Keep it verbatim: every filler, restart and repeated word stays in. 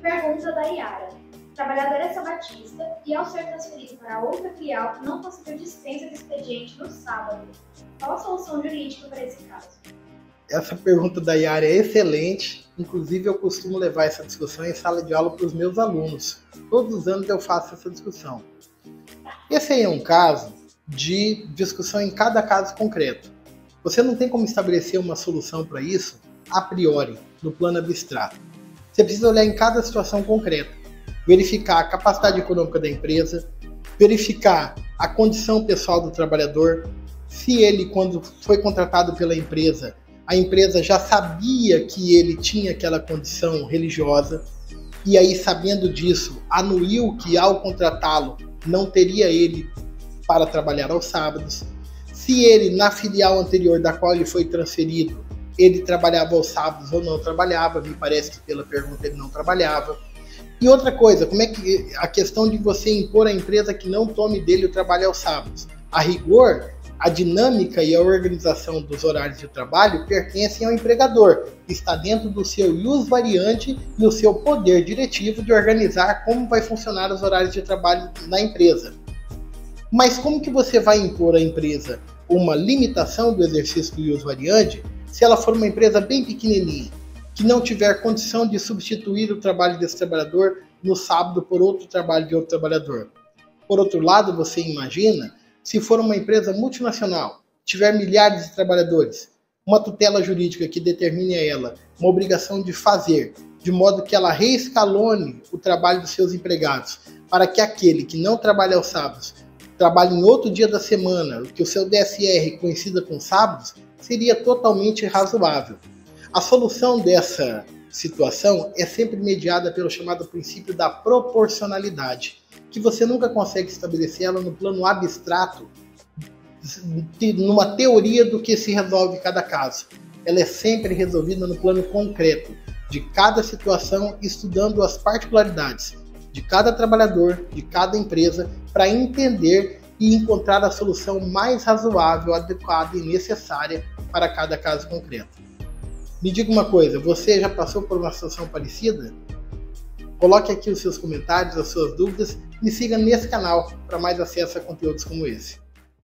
Pergunta da Yara. Trabalhadora é sabatista e, ao ser transferido para outra filial, não conseguiu dispensa de expediente no sábado. Qual a solução jurídica para esse caso? Essa pergunta da Yara é excelente. Inclusive, eu costumo levar essa discussão em sala de aula para os meus alunos. Todos os anos eu faço essa discussão. Esse aí é um caso de discussão em cada caso concreto. Você não tem como estabelecer uma solução para isso a priori, no plano abstrato. Você precisa olhar em cada situação concreta, verificar a capacidade econômica da empresa, verificar a condição pessoal do trabalhador, se ele, quando foi contratado pela empresa, a empresa já sabia que ele tinha aquela condição religiosa, e aí, sabendo disso, anuiu que ao contratá-lo não teria ele para trabalhar aos sábados. Se ele, na filial anterior da qual ele foi transferido, ele trabalhava aos sábados ou não trabalhava, me parece que pela pergunta ele não trabalhava. E outra coisa, como é que a questão de você impor à empresa que não tome dele o trabalho aos sábados? A rigor, a dinâmica e a organização dos horários de trabalho pertencem ao empregador, está dentro do seu ius variante e o seu poder diretivo de organizar como vai funcionar os horários de trabalho na empresa. Mas como que você vai impor à empresa uma limitação do exercício do ius variante se ela for uma empresa bem pequenininha, que não tiver condição de substituir o trabalho desse trabalhador no sábado por outro trabalho de outro trabalhador? Por outro lado, você imagina, se for uma empresa multinacional, tiver milhares de trabalhadores, uma tutela jurídica que determine a ela uma obrigação de fazer, de modo que ela reescalone o trabalho dos seus empregados, para que aquele que não trabalha aos sábados trabalhe em outro dia da semana, que o seu D S R coincida com sábados, seria totalmente razoável. A solução dessa situação é sempre mediada pelo chamado princípio da proporcionalidade, que você nunca consegue estabelecer ela no plano abstrato, numa teoria do que se resolve cada caso. Ela é sempre resolvida no plano concreto, de cada situação, estudando as particularidades de cada trabalhador, de cada empresa, para entender e encontrar a solução mais razoável, adequada e necessária para cada caso concreto. Me diga uma coisa, você já passou por uma situação parecida? Coloque aqui os seus comentários, as suas dúvidas, me siga nesse canal para mais acesso a conteúdos como esse.